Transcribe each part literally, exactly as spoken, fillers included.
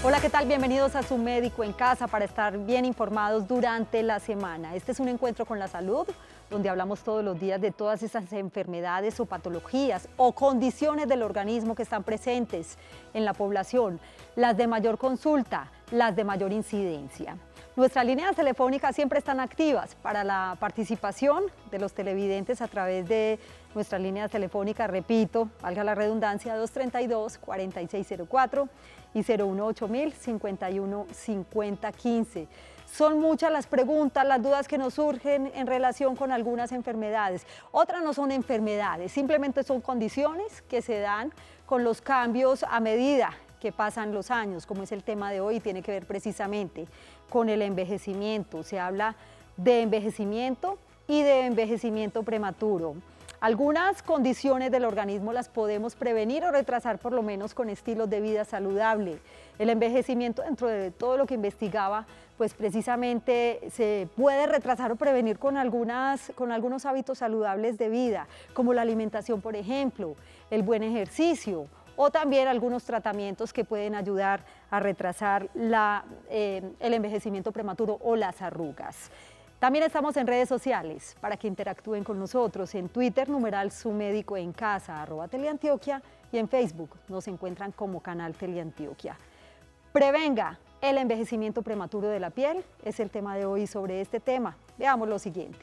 Hola, ¿qué tal? Bienvenidos a Su Médico en Casa para estar bien informados durante la semana. Este es un encuentro con la salud, donde hablamos todos los días de todas esas enfermedades o patologías o condiciones del organismo que están presentes en la población, las de mayor consulta, las de mayor incidencia. Nuestras líneas telefónicas siempre están activas para la participación de los televidentes a través de nuestras líneas telefónicas, repito, valga la redundancia, dos treinta y dos, cuarenta y seis cero cuatro y cero uno ocho mil, cincuenta y uno cincuenta quince. Son muchas las preguntas, las dudas que nos surgen en relación con algunas enfermedades. Otras no son enfermedades, simplemente son condiciones que se dan con los cambios a medida que pasan los años, como es el tema de hoy, tiene que ver precisamente con el envejecimiento. Se habla de envejecimiento y de envejecimiento prematuro. Algunas condiciones del organismo las podemos prevenir o retrasar por lo menos con estilos de vida saludable. El envejecimiento, dentro de todo lo que investigaba, pues precisamente se puede retrasar o prevenir con, algunas, con algunos hábitos saludables de vida, como la alimentación, por ejemplo, el buen ejercicio, o también algunos tratamientos que pueden ayudar a retrasar la, eh, el envejecimiento prematuro o las arrugas. También estamos en redes sociales para que interactúen con nosotros. En Twitter, numeral Su Médico en Casa, arroba Teleantioquia, y en Facebook nos encuentran como Canal Teleantioquia. Prevenga el envejecimiento prematuro de la piel, es el tema de hoy. Sobre este tema, veamos lo siguiente.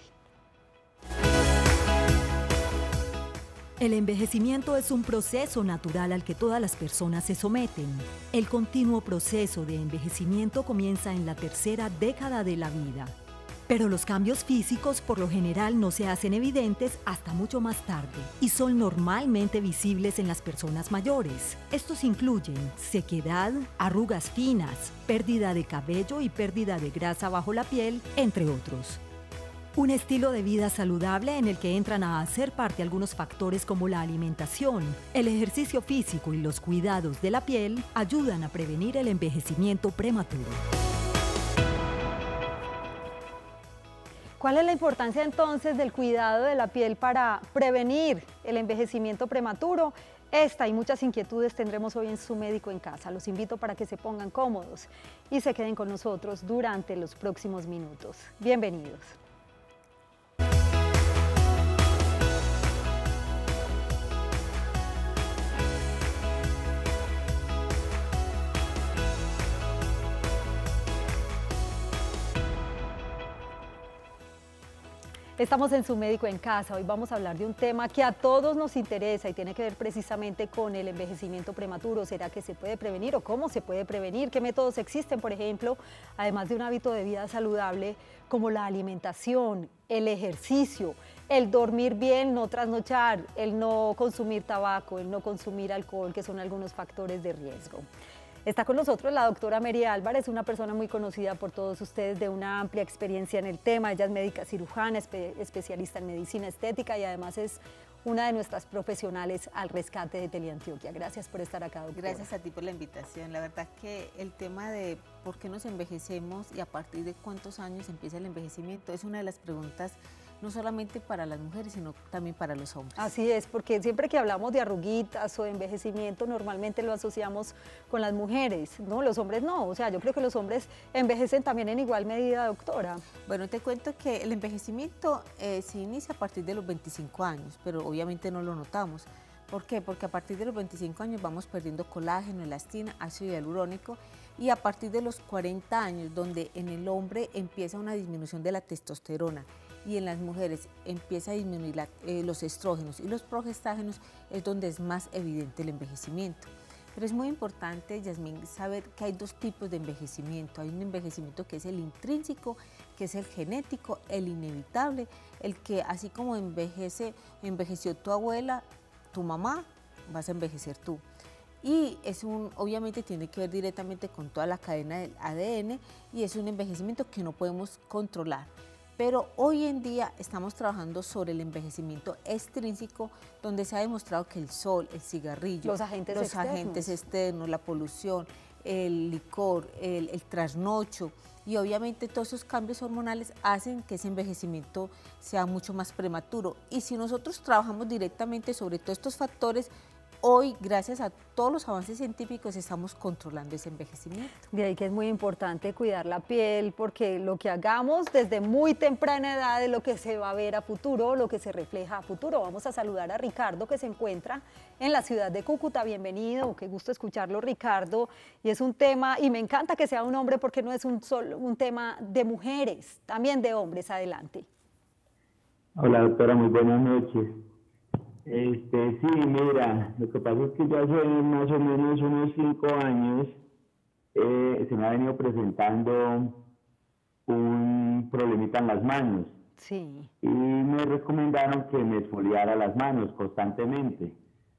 El envejecimiento es un proceso natural al que todas las personas se someten. El continuo proceso de envejecimiento comienza en la tercera década de la vida. Pero los cambios físicos por lo general no se hacen evidentes hasta mucho más tarde y son normalmente visibles en las personas mayores. Estos incluyen sequedad, arrugas finas, pérdida de cabello y pérdida de grasa bajo la piel, entre otros. Un estilo de vida saludable en el que entran a hacer parte algunos factores como la alimentación, el ejercicio físico y los cuidados de la piel ayudan a prevenir el envejecimiento prematuro. ¿Cuál es la importancia entonces del cuidado de la piel para prevenir el envejecimiento prematuro? Esta y muchas inquietudes tendremos hoy en Su Médico en Casa. Los invito para que se pongan cómodos y se queden con nosotros durante los próximos minutos. Bienvenidos. Estamos en Su Médico en Casa. Hoy vamos a hablar de un tema que a todos nos interesa y tiene que ver precisamente con el envejecimiento prematuro. ¿Será que se puede prevenir o cómo se puede prevenir? ¿Qué métodos existen, por ejemplo, además de un hábito de vida saludable como la alimentación, el ejercicio, el dormir bien, no trasnochar, el no consumir tabaco, el no consumir alcohol, que son algunos factores de riesgo? Está con nosotros la doctora Mary Álvarez, una persona muy conocida por todos ustedes, de una amplia experiencia en el tema. Ella es médica cirujana, espe especialista en medicina estética y además es una de nuestras profesionales al rescate de Teleantioquia. Gracias por estar acá, doctora. Gracias a ti por la invitación. La verdad que el tema de por qué nos envejecemos y a partir de cuántos años empieza el envejecimiento es una de las preguntas no solamente para las mujeres, sino también para los hombres. Así es, porque siempre que hablamos de arruguitas o de envejecimiento, normalmente lo asociamos con las mujeres, ¿no? Los hombres no, o sea, yo creo que los hombres envejecen también en igual medida, doctora. Bueno, te cuento que el envejecimiento eh, se inicia a partir de los veinticinco años, pero obviamente no lo notamos. ¿Por qué? Porque a partir de los veinticinco años vamos perdiendo colágeno, elastina, ácido hialurónico, y a partir de los cuarenta años, donde en el hombre empieza una disminución de la testosterona, y en las mujeres empieza a disminuir la, eh, los estrógenos y los progestágenos, es donde es más evidente el envejecimiento. Pero es muy importante, Yasmín, saber que hay dos tipos de envejecimiento. Hay un envejecimiento que es el intrínseco, que es el genético, el inevitable, el que así como envejece, envejeció tu abuela, tu mamá, vas a envejecer tú. Y es un, obviamente tiene que ver directamente con toda la cadena del A D N y es un envejecimiento que no podemos controlar. Pero hoy en día estamos trabajando sobre el envejecimiento extrínseco, donde se ha demostrado que el sol, el cigarrillo, los agentes, los externos. agentes externos, la polución, el licor, el, el trasnocho y obviamente todos esos cambios hormonales hacen que ese envejecimiento sea mucho más prematuro. Y si nosotros trabajamos directamente sobre todos estos factores, hoy, gracias a todos los avances científicos, estamos controlando ese envejecimiento. De ahí que es muy importante cuidar la piel, porque lo que hagamos desde muy temprana edad es lo que se va a ver a futuro, lo que se refleja a futuro. Vamos a saludar a Ricardo, que se encuentra en la ciudad de Cúcuta. Bienvenido, qué gusto escucharlo, Ricardo. Y es un tema, y me encanta que sea un hombre, porque no es un, solo, un tema de mujeres, también de hombres. Adelante. Hola, doctora, muy buenas noches. Este, sí, mira, lo que pasa es que ya hace más o menos unos cinco años eh, se me ha venido presentando un problemita en las manos. Sí. Y me recomendaron que me exfoliara las manos constantemente.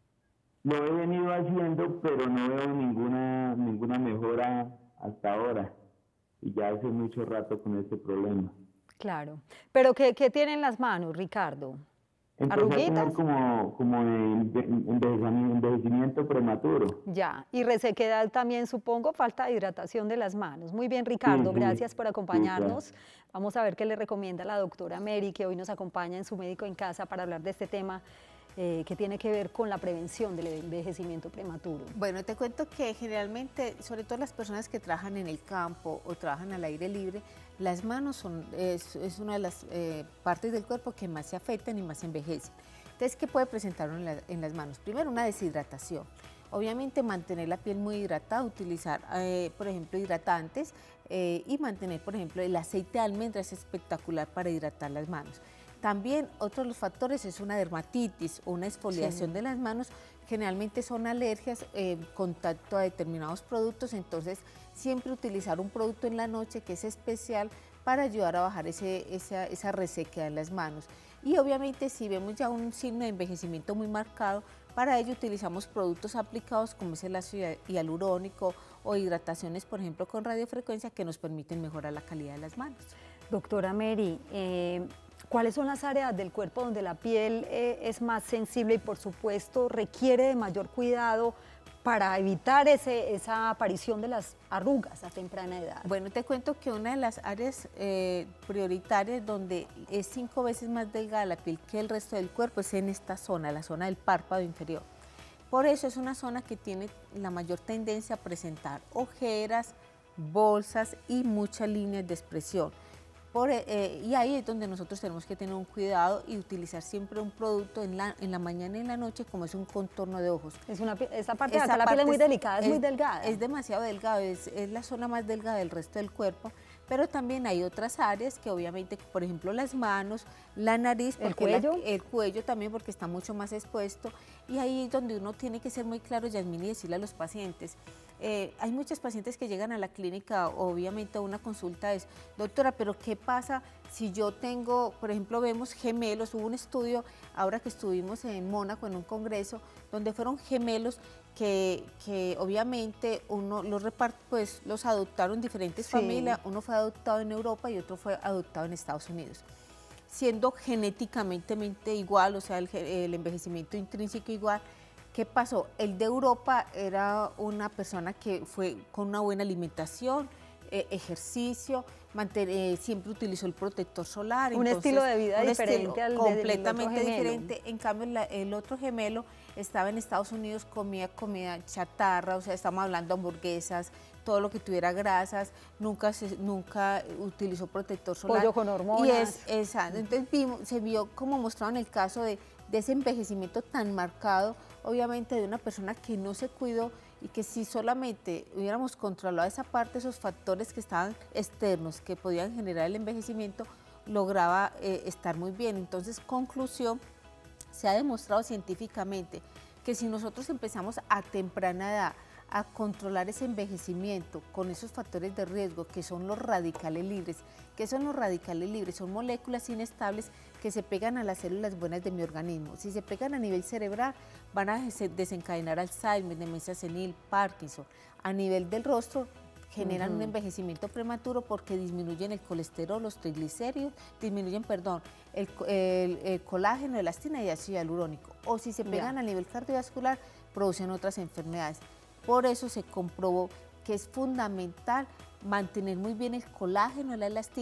Lo he venido haciendo, pero no veo ninguna, ninguna mejora hasta ahora. Y ya hace mucho rato con este problema. Claro. ¿Pero qué, qué tiene en las manos, Ricardo? Empecé a tener como, como envejecimiento, envejecimiento prematuro. Ya, y resequedad también, supongo, falta de hidratación de las manos. Muy bien, Ricardo, sí, sí, gracias por acompañarnos. Sí, claro. Vamos a ver qué le recomienda la doctora Mary, que hoy nos acompaña en su Médico en Casa para hablar de este tema eh, que tiene que ver con la prevención del envejecimiento prematuro. Bueno, te cuento que generalmente, sobre todo las personas que trabajan en el campo o trabajan al aire libre, las manos son, es, es una de las eh, partes del cuerpo que más se afectan y más se envejecen. Entonces, ¿qué puede presentar uno en, la, en las manos? Primero, una deshidratación. Obviamente, mantener la piel muy hidratada, utilizar, eh, por ejemplo, hidratantes eh, y mantener, por ejemplo, el aceite de almendra es espectacular para hidratar las manos. También, otro de los factores es una dermatitis o una exfoliación sí. de las manos. Generalmente son alergias, eh, contacto a determinados productos, entonces siempre utilizar un producto en la noche que es especial para ayudar a bajar ese, esa, esa resequedad en las manos. Y obviamente si vemos ya un signo de envejecimiento muy marcado, para ello utilizamos productos aplicados como es el ácido hialurónico o hidrataciones, por ejemplo, con radiofrecuencia que nos permiten mejorar la calidad de las manos. Doctora Mary, eh, ¿cuáles son las áreas del cuerpo donde la piel eh, es más sensible y por supuesto requiere de mayor cuidado para evitar ese, esa aparición de las arrugas a temprana edad? Bueno, te cuento que una de las áreas eh, prioritarias donde es cinco veces más delgada la piel que el resto del cuerpo es en esta zona, la zona del párpado inferior. Por eso es una zona que tiene la mayor tendencia a presentar ojeras, bolsas y muchas líneas de expresión. Por, eh, y ahí es donde nosotros tenemos que tener un cuidado y utilizar siempre un producto en la, en la mañana y en la noche como es un contorno de ojos. Es una, esa parte de acá, la piel es muy delicada, es, es muy delgada. Es demasiado delgado, es, es la zona más delgada del resto del cuerpo, pero también hay otras áreas que obviamente, por ejemplo, las manos, la nariz, el cuello, la, el cuello también porque está mucho más expuesto y ahí es donde uno tiene que ser muy claro, Yasmín, y decirle a los pacientes. Eh, hay muchos pacientes que llegan a la clínica, obviamente a una consulta es, doctora, pero ¿qué pasa si yo tengo, por ejemplo, vemos gemelos? Hubo un estudio, ahora que estuvimos en Mónaco en un congreso, donde fueron gemelos que, que obviamente uno los repart, pues los adoptaron diferentes sí. familias, uno fue adoptado en Europa y otro fue adoptado en Estados Unidos, siendo genéticamente igual, o sea, el, el envejecimiento intrínseco igual. ¿Qué pasó? El de Europa era una persona que fue con una buena alimentación, eh, ejercicio, mantener, eh, siempre utilizó el protector solar. Un entonces, estilo de vida un diferente al completamente del otro diferente. En cambio, la, el otro gemelo estaba en Estados Unidos, comía comida chatarra, o sea, estamos hablando de hamburguesas, todo lo que tuviera grasas, nunca, se, nunca utilizó protector solar. Pollo con hormonas. Y es, exacto, entonces vimos, se vio como mostraron el caso de, de ese envejecimiento tan marcado, obviamente de una persona que no se cuidó y que si solamente hubiéramos controlado esa parte, esos factores que estaban externos, que podían generar el envejecimiento, lograba eh, estar muy bien. Entonces, conclusión, se ha demostrado científicamente que si nosotros empezamos a temprana edad a controlar ese envejecimiento con esos factores de riesgo que son los radicales libres. ¿Qué son los radicales libres? Son moléculas inestables que se pegan a las células buenas de mi organismo. Si se pegan a nivel cerebral, van a desencadenar Alzheimer, demencia senil, Parkinson. A nivel del rostro, generan uh-huh. un envejecimiento prematuro porque disminuyen el colesterol, los triglicéridos, disminuyen, perdón, el, el, el colágeno, elastina y ácido hialurónico. O si se pegan yeah. a nivel cardiovascular, producen otras enfermedades. Por eso se comprobó que es fundamental mantener muy bien el colágeno y la elastina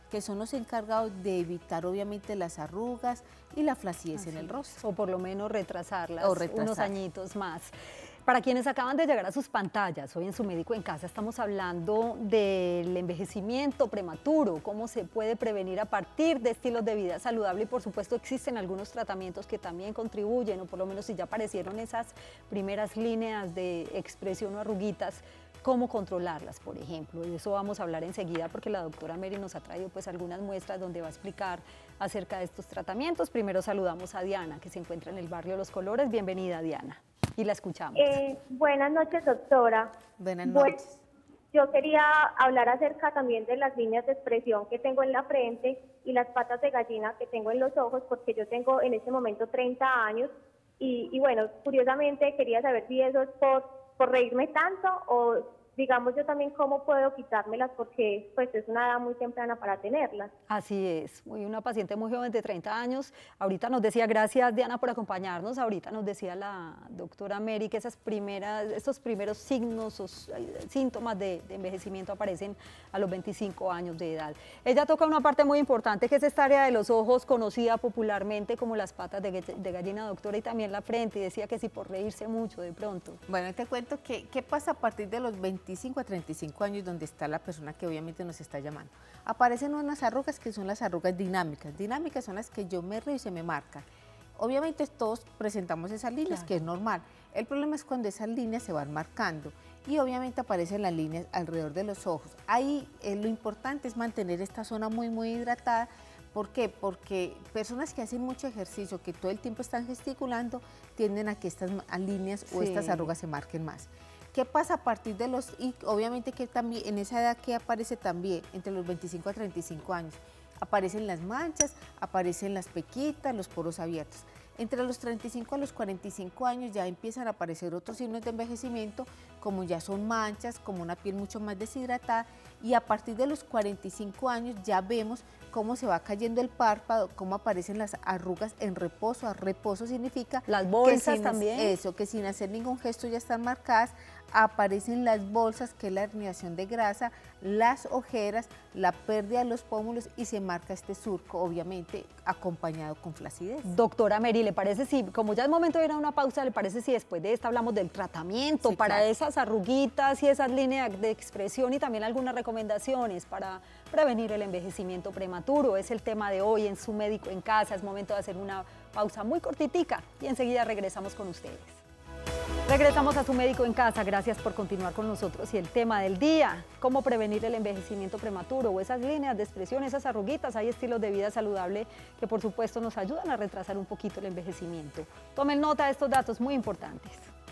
que son los encargados de evitar obviamente las arrugas y la flacidez Así en el es. rostro. O por lo menos retrasarlas O retrasar. unos añitos más. Para quienes acaban de llegar a sus pantallas, hoy en Su Médico en Casa estamos hablando del envejecimiento prematuro, cómo se puede prevenir a partir de estilos de vida saludable y por supuesto existen algunos tratamientos que también contribuyen, o por lo menos si ya aparecieron esas primeras líneas de expresión o arruguitas, cómo controlarlas, por ejemplo. De eso vamos a hablar enseguida porque la doctora Mary nos ha traído pues algunas muestras donde va a explicar acerca de estos tratamientos. Primero saludamos a Diana, que se encuentra en el barrio Los Colores. Bienvenida, Diana. Y la escuchamos. Eh, buenas noches, doctora. Buenas Bueno, noches. yo quería hablar acerca también de las líneas de expresión que tengo en la frente y las patas de gallina que tengo en los ojos, porque yo tengo en este momento treinta años y, y bueno, curiosamente quería saber si eso es por, por reírme tanto o digamos yo también cómo puedo quitármelas porque pues es una edad muy temprana para tenerlas. Así es, muy una paciente muy joven de treinta años, ahorita nos decía, gracias Diana por acompañarnos, ahorita nos decía la doctora Mary que esas primeras, esos primeros signos o síntomas de, de envejecimiento aparecen a los veinticinco años de edad. Ella toca una parte muy importante que es esta área de los ojos, conocida popularmente como las patas de, de gallina, doctora, y también la frente, y decía que sí por reírse mucho de pronto. Bueno, te cuento que qué pasa a partir de los veinticinco a treinta y cinco años, donde está la persona que obviamente nos está llamando. Aparecen unas arrugas que son las arrugas dinámicas. Dinámicas son las que yo me río y se me marcan. Obviamente todos presentamos esas líneas, claro, que es normal. El problema es cuando esas líneas se van marcando y obviamente aparecen las líneas alrededor de los ojos. Ahí eh, lo importante es mantener esta zona muy, muy hidratada. ¿Por qué? Porque personas que hacen mucho ejercicio, que todo el tiempo están gesticulando, tienden a que estas líneas sí. o estas arrugas se marquen más. ¿Qué pasa a partir de los, y obviamente que también en esa edad que aparece también, entre los veinticinco a treinta y cinco años, aparecen las manchas, aparecen las pequitas, los poros abiertos. Entre los treinta y cinco a los cuarenta y cinco años ya empiezan a aparecer otros signos de envejecimiento, como ya son manchas, como una piel mucho más deshidratada, y a partir de los cuarenta y cinco años ya vemos cómo se va cayendo el párpado, cómo aparecen las arrugas en reposo. A reposo significa las bolsas que sin, también. Eso, que sin hacer ningún gesto ya están marcadas. Aparecen las bolsas, que es la herniación de grasa, las ojeras, la pérdida de los pómulos y se marca este surco, obviamente acompañado con flacidez. Doctora Mary, ¿le parece si, como ya es momento de ir a una pausa, le parece si después de esta hablamos del tratamiento sí, para claro. esas arruguitas y esas líneas de expresión y también algunas recomendaciones para prevenir el envejecimiento prematuro? Es el tema de hoy en Su Médico en Casa. Es momento de hacer una pausa muy cortitica y enseguida regresamos con ustedes. Regresamos a Su Médico en Casa, gracias por continuar con nosotros. Y el tema del día, cómo prevenir el envejecimiento prematuro o esas líneas de expresión, esas arruguitas. Hay estilos de vida saludable que por supuesto nos ayudan a retrasar un poquito el envejecimiento. Tomen nota de estos datos muy importantes.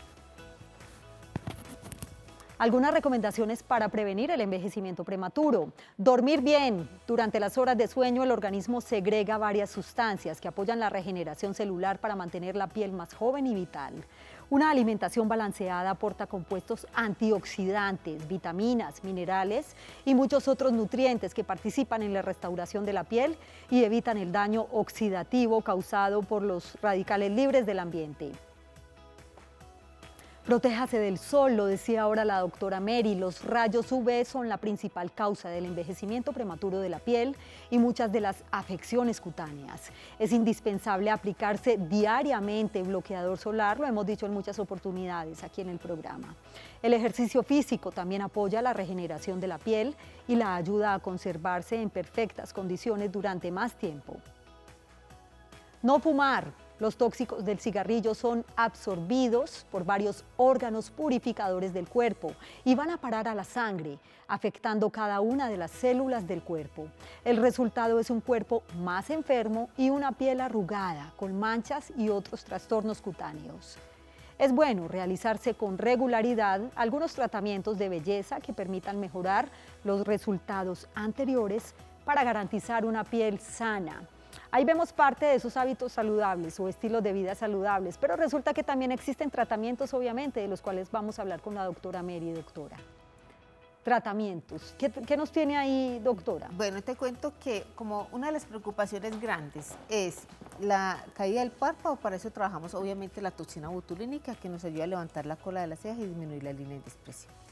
Algunas recomendaciones para prevenir el envejecimiento prematuro. Dormir bien. Durante las horas de sueño el organismo segrega varias sustancias que apoyan la regeneración celular para mantener la piel más joven y vital. Una alimentación balanceada aporta compuestos antioxidantes, vitaminas, minerales y muchos otros nutrientes que participan en la restauración de la piel y evitan el daño oxidativo causado por los radicales libres del ambiente. Protéjase del sol, lo decía ahora la doctora Mary. Los rayos U V son la principal causa del envejecimiento prematuro de la piel y muchas de las afecciones cutáneas. Es indispensable aplicarse diariamente bloqueador solar, lo hemos dicho en muchas oportunidades aquí en el programa. El ejercicio físico también apoya la regeneración de la piel y la ayuda a conservarse en perfectas condiciones durante más tiempo. No fumar. Los tóxicos del cigarrillo son absorbidos por varios órganos purificadores del cuerpo y van a parar a la sangre, afectando cada una de las células del cuerpo. El resultado es un cuerpo más enfermo y una piel arrugada, con manchas y otros trastornos cutáneos. Es bueno realizarse con regularidad algunos tratamientos de belleza que permitan mejorar los resultados anteriores para garantizar una piel sana. Ahí vemos parte de esos hábitos saludables o estilos de vida saludables, pero resulta que también existen tratamientos, obviamente, de los cuales vamos a hablar con la doctora Mary, doctora. Tratamientos. ¿Qué, qué nos tiene ahí, doctora? Bueno, te cuento que como una de las preocupaciones grandes es la caída del párpado. Para eso trabajamos obviamente la toxina botulínica, que nos ayuda a levantar la cola de las cejas y disminuir la línea de expresión.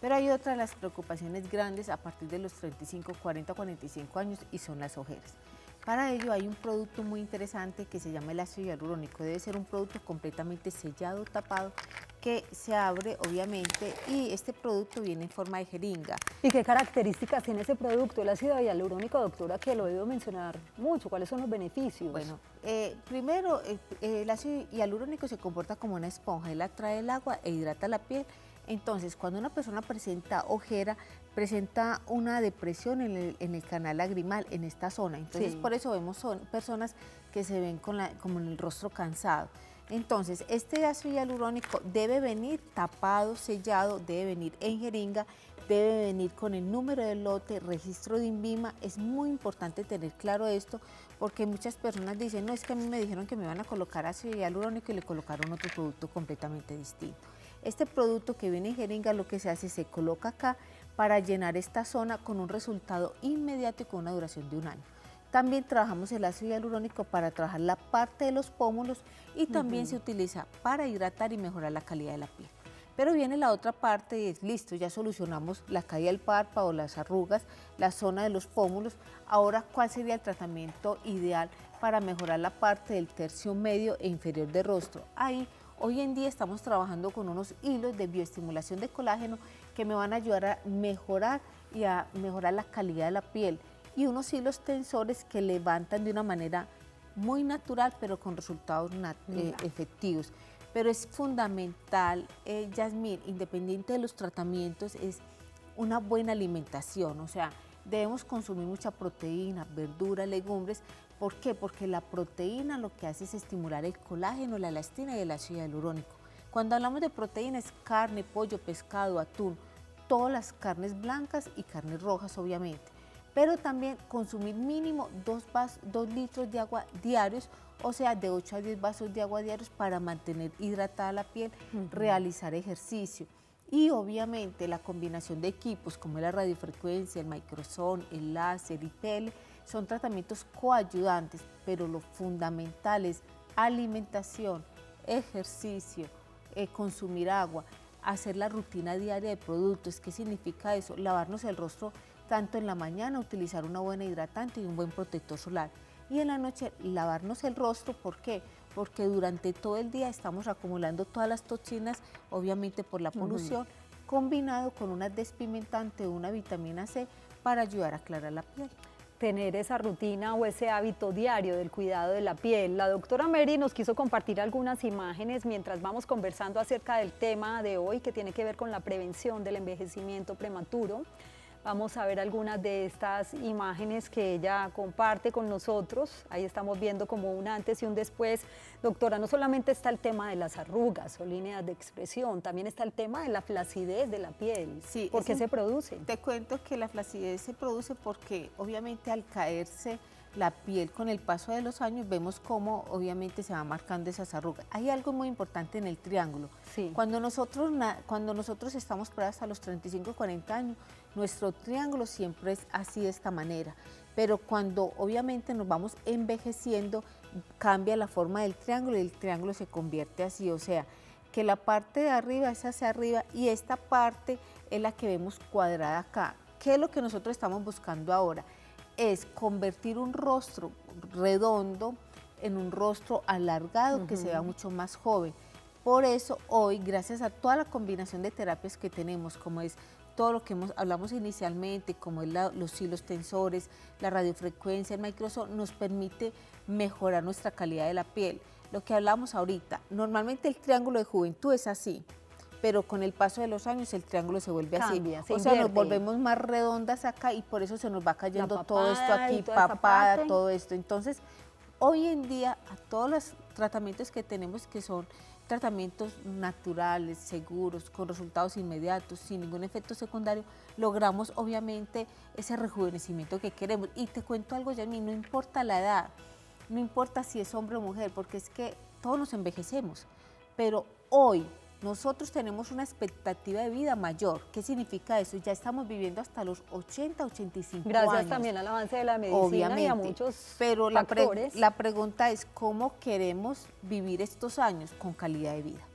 Pero hay otra de las preocupaciones grandes a partir de los treinta y cinco, cuarenta, cuarenta y cinco años y son las ojeras. Para ello hay un producto muy interesante que se llama el ácido hialurónico. Debe ser un producto completamente sellado, tapado, que se abre obviamente y este producto viene en forma de jeringa. ¿Y qué características tiene ese producto, el ácido hialurónico, doctora, que lo he oído mencionar mucho? ¿Cuáles son los beneficios? Bueno, eh, primero eh, el ácido hialurónico se comporta como una esponja, él atrae el agua e hidrata la piel. Entonces, cuando una persona presenta ojera, presenta una depresión en el, en el canal lagrimal, en esta zona. Entonces, sí. por eso vemos son personas que se ven con la, como en el rostro cansado. Entonces, este ácido hialurónico debe venir tapado, sellado, debe venir en jeringa, debe venir con el número de lote, registro de INVIMA. Es muy importante tener claro esto porque muchas personas dicen, no, es que a mí me dijeron que me iban a colocar ácido hialurónico y le colocaron otro producto completamente distinto. Este producto que viene en jeringa lo que se hace es se coloca acá para llenar esta zona con un resultado inmediato y con una duración de un año. También trabajamos el ácido hialurónico para trabajar la parte de los pómulos y también uh-huh. se utiliza para hidratar y mejorar la calidad de la piel. Pero viene la otra parte y es listo, ya solucionamos la caída del párpado, las arrugas, la zona de los pómulos. Ahora, ¿cuál sería el tratamiento ideal para mejorar la parte del tercio medio e inferior del rostro? Ahí, hoy en día estamos trabajando con unos hilos de bioestimulación de colágeno que me van a ayudar a mejorar y a mejorar la calidad de la piel y unos hilos tensores que levantan de una manera muy natural pero con resultados eh, efectivos. Pero es fundamental, eh, Yasmín, independiente de los tratamientos, es una buena alimentación, o sea, debemos consumir mucha proteína, verduras, legumbres. ¿Por qué? Porque la proteína lo que hace es estimular el colágeno, la elastina y el ácido hialurónico. Cuando hablamos de proteínas, carne, pollo, pescado, atún, todas las carnes blancas y carnes rojas obviamente. Pero también consumir mínimo dos, vas, dos litros de agua diarios, o sea, de ocho a diez vasos de agua diarios para mantener hidratada la piel, uh-huh. realizar ejercicio. Y obviamente la combinación de equipos como la radiofrecuencia, el microsón, el láser, I P L, son tratamientos coayudantes, pero lo fundamental es alimentación, ejercicio, eh, consumir agua, hacer la rutina diaria de productos. ¿Qué significa eso? Lavarnos el rostro tanto en la mañana, utilizar una buena hidratante y un buen protector solar. Y en la noche lavarnos el rostro, ¿por qué? Porque durante todo el día estamos acumulando todas las toxinas, obviamente por la polución, uh-huh. combinado con una despimentante o una vitamina C para ayudar a aclarar la piel. Tener esa rutina o ese hábito diario del cuidado de la piel. La doctora Mary nos quiso compartir algunas imágenes mientras vamos conversando acerca del tema de hoy que tiene que ver con la prevención del envejecimiento prematuro. Vamos a ver algunas de estas imágenes que ella comparte con nosotros. Ahí estamos viendo como un antes y un después. Doctora, no solamente está el tema de las arrugas o líneas de expresión, también está el tema de la flacidez de la piel. Sí, ¿Por qué se produce? Te cuento que la flacidez se produce porque obviamente al caerse la piel con el paso de los años vemos cómo obviamente se va marcando esas arrugas. Hay algo muy importante en el triángulo. Sí. Cuando nosotros, cuando nosotros estamos por hasta los treinta y cinco, cuarenta años, nuestro triángulo siempre es así de esta manera. Pero cuando obviamente nos vamos envejeciendo, cambia la forma del triángulo y el triángulo se convierte así. O sea, que la parte de arriba es hacia arriba y esta parte es la que vemos cuadrada acá. ¿Qué es lo que nosotros estamos buscando ahora? Es convertir un rostro redondo en un rostro alargado, uh-huh. que se vea mucho más joven. Por eso hoy, gracias a toda la combinación de terapias que tenemos, como es todo lo que hemos, hablamos inicialmente, como es la, los hilos tensores, la radiofrecuencia, el microsón, nos permite mejorar nuestra calidad de la piel. Lo que hablamos ahorita, normalmente el triángulo de juventud es así, pero con el paso de los años el triángulo se vuelve Cambia, así. O sea, nos volvemos más redondas acá y por eso se nos va cayendo todo esto aquí, papada, todo esto. Entonces, hoy en día, a todos los tratamientos que tenemos, que son tratamientos naturales, seguros, con resultados inmediatos, sin ningún efecto secundario, logramos obviamente ese rejuvenecimiento que queremos. Y te cuento algo, Yasmín, no importa la edad, no importa si es hombre o mujer, porque es que todos nos envejecemos, pero hoy nosotros tenemos una expectativa de vida mayor. ¿Qué significa eso? Ya estamos viviendo hasta los ochenta, ochenta y cinco Gracias años. Gracias también al avance de la medicina Obviamente, y a muchos pero factores. La, pre la pregunta es, ¿cómo queremos vivir estos años con calidad de vida?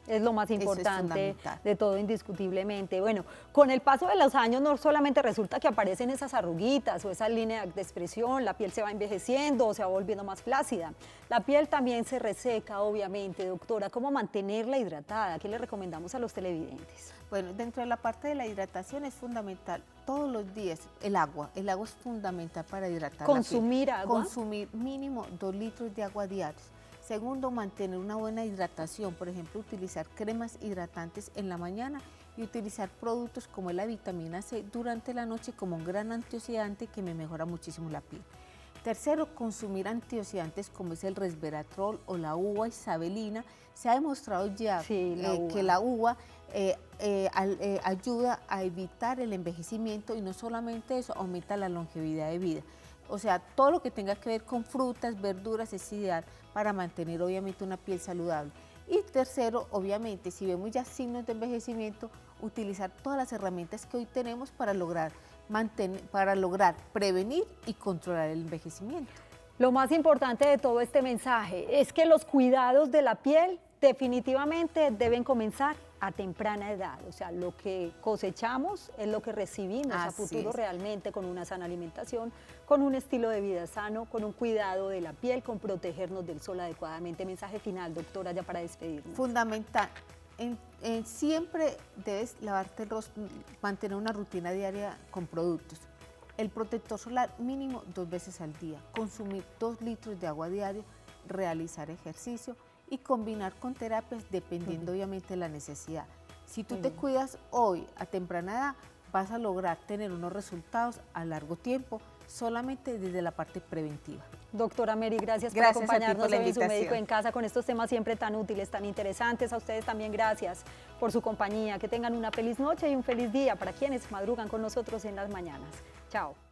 Es lo más importante es de todo, indiscutiblemente. Bueno, con el paso de los años no solamente resulta que aparecen esas arruguitas o esas líneas de expresión, la piel se va envejeciendo o se va volviendo más flácida. La piel también se reseca, obviamente, doctora. ¿Cómo mantenerla hidratada? ¿Qué le recomendamos a los televidentes? Bueno, dentro de la parte de la hidratación es fundamental todos los días el agua. El agua es fundamental para hidratar ¿Consumir la piel. agua? Consumir mínimo dos litros de agua diarios. Segundo, mantener una buena hidratación, por ejemplo, utilizar cremas hidratantes en la mañana y utilizar productos como la vitamina C durante la noche como un gran antioxidante que me mejora muchísimo la piel. Tercero, consumir antioxidantes como es el resveratrol o la uva isabelina. Se ha demostrado ya sí, la eh, que la uva eh, eh, al, eh, ayuda a evitar el envejecimiento y no solamente eso, aumenta la longevidad de vida. O sea, todo lo que tenga que ver con frutas, verduras es ideal para mantener obviamente una piel saludable. Y tercero, obviamente, si vemos ya signos de envejecimiento, utilizar todas las herramientas que hoy tenemos para lograr, mantener, para lograr prevenir y controlar el envejecimiento. Lo más importante de todo este mensaje es que los cuidados de la piel definitivamente deben comenzar a temprana edad, o sea, lo que cosechamos es lo que recibimos Así a futuro es. realmente con una sana alimentación, con un estilo de vida sano, con un cuidado de la piel, con protegernos del sol adecuadamente. Mensaje final, doctora, ya para despedirnos. Fundamental, en, en siempre debes lavarte el rostro, mantener una rutina diaria con productos. El protector solar mínimo dos veces al día, consumir dos litros de agua diario, realizar ejercicio y combinar con terapias dependiendo uh-huh. obviamente de la necesidad. Si tú uh-huh. te cuidas hoy a temprana edad, vas a lograr tener unos resultados a largo tiempo solamente desde la parte preventiva. Doctora Mary, gracias, gracias por acompañarnos por hoy en Su Médico en Casa con estos temas siempre tan útiles, tan interesantes. A ustedes también gracias por su compañía. Que tengan una feliz noche y un feliz día para quienes madrugan con nosotros en las mañanas. Chao.